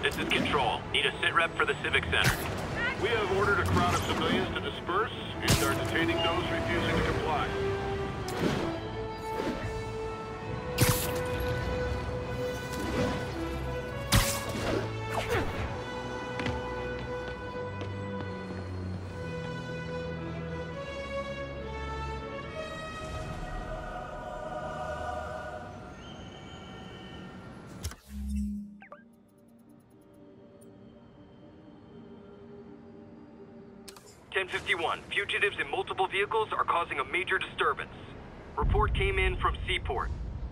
This is Control. Need a sit rep for the Civic Center. We have ordered a crowd of civilians to disperse and are detaining those refusing to comply. Fugitives in multiple vehicles are causing a major disturbance. Report came in from Seaport.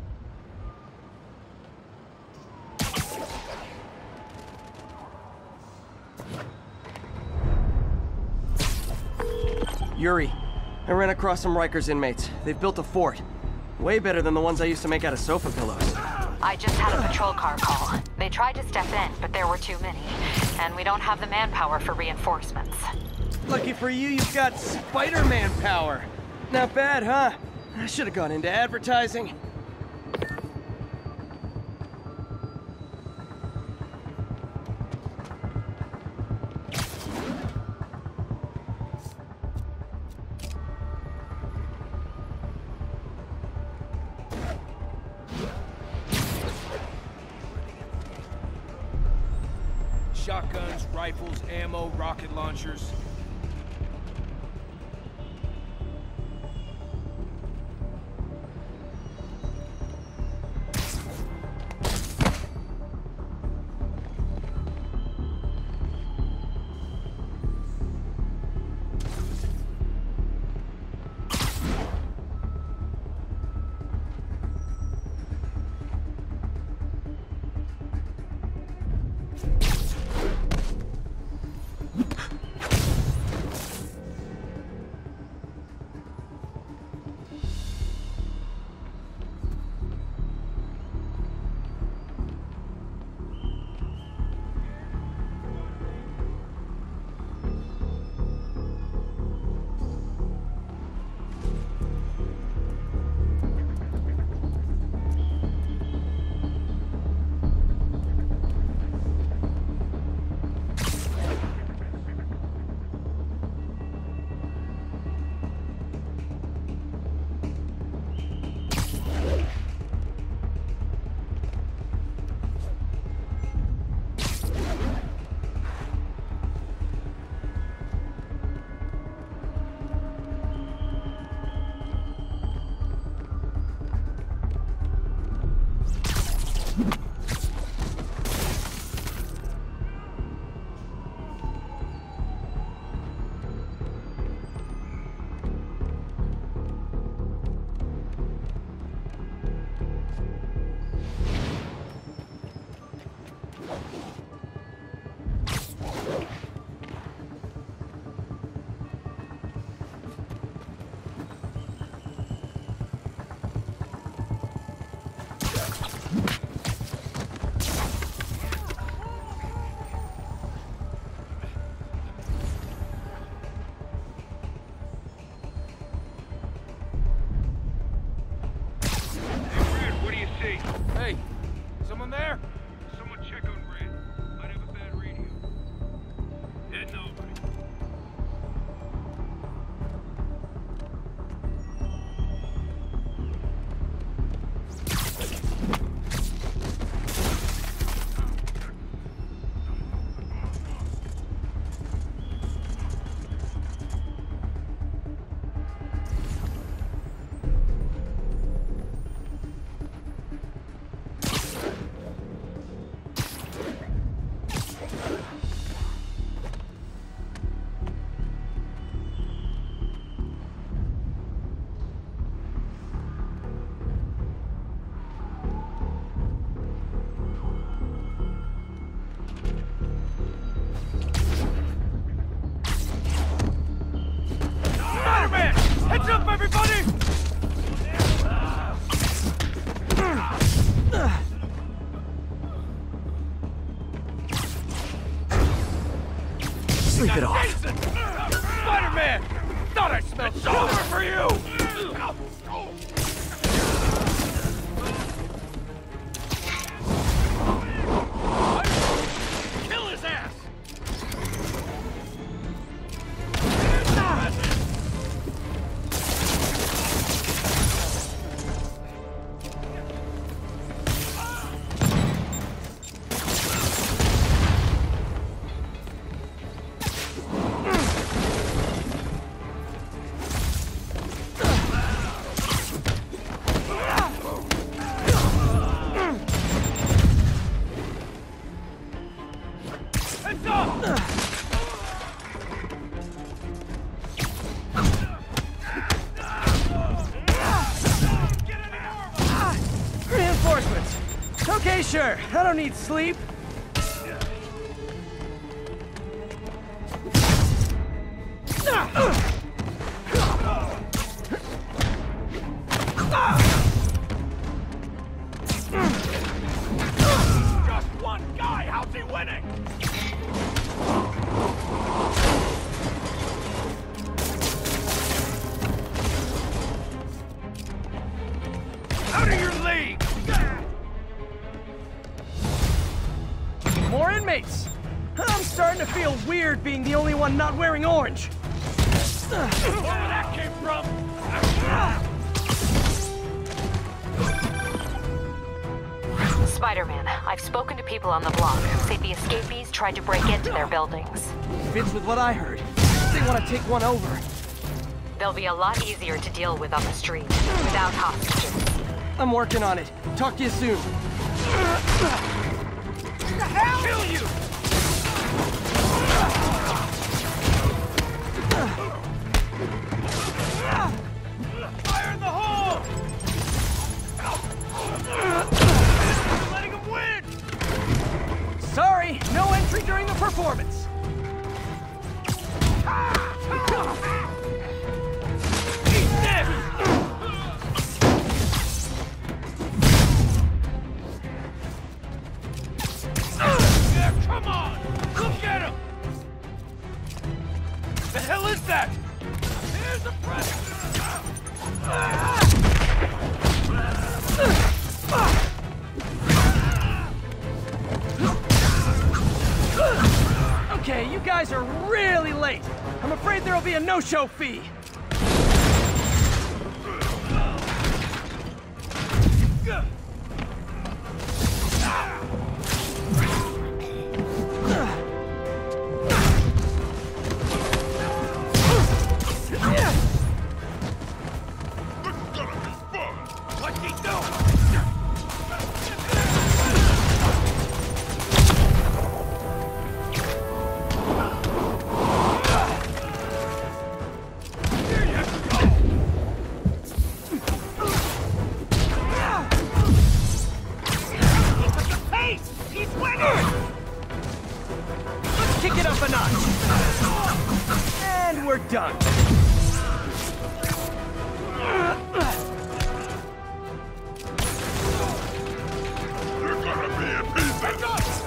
Yuri, I ran across some Rikers inmates. They've built a fort. Way better than the ones I used to make out of sofa pillows. I just had a patrol car call. They tried to step in, but there were too many. And we don't have the manpower for reinforcements. Lucky for you, you've got Spider-Man power. Not bad, huh? I should have gone into advertising. Shotguns, rifles, ammo, rocket launchers. Hey, someone there? Someone check on Red. Might have a bad radio. Yeah, nobody. Heads up, everybody! Sleep it off. Spider-Man! Thought I smelled silver for you! Okay, sure. I don't need sleep. Just one guy, how's he winning? Out of your league! More inmates. I'm starting to feel weird being the only one not wearing orange. Where that came from? Spider-Man, I've spoken to people on the block who say the escapees tried to break into their buildings. Fits with what I heard. They want to take one over. They'll be a lot easier to deal with on the street, without hostages. I'm working on it. Talk to you soon. Kill you! Fire in the hole! Letting him win! Sorry, no entry during the performance. Eat this! Yeah, come on! Look at him! The hell is that? Here's a present! Okay, you guys are really late. I'm afraid there'll be a no-show fee. What's he doing? Kick it up a notch. And we're done. You're gonna be in pieces!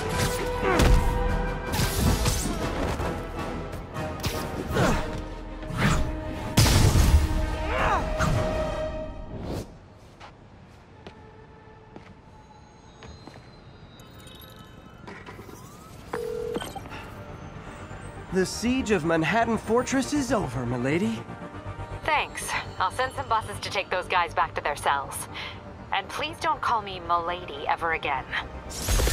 The siege of Manhattan Fortress is over, milady. Thanks. I'll send some buses to take those guys back to their cells. And please don't call me Milady ever again.